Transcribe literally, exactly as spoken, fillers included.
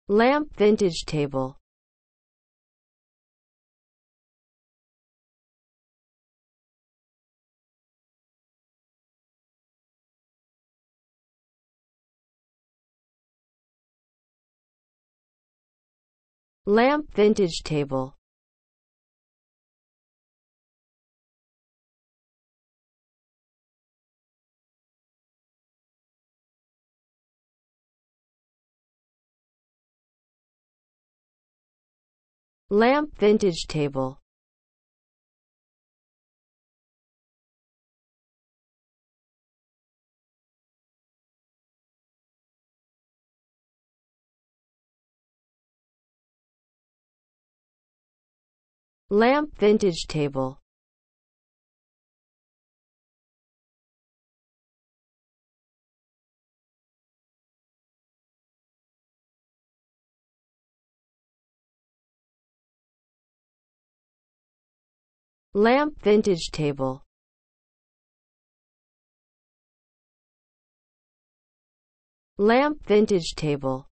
Lamp vintage table. Lamp vintage table. Lamp vintage table. Lamp vintage table. Lamp vintage table. Lamp vintage table.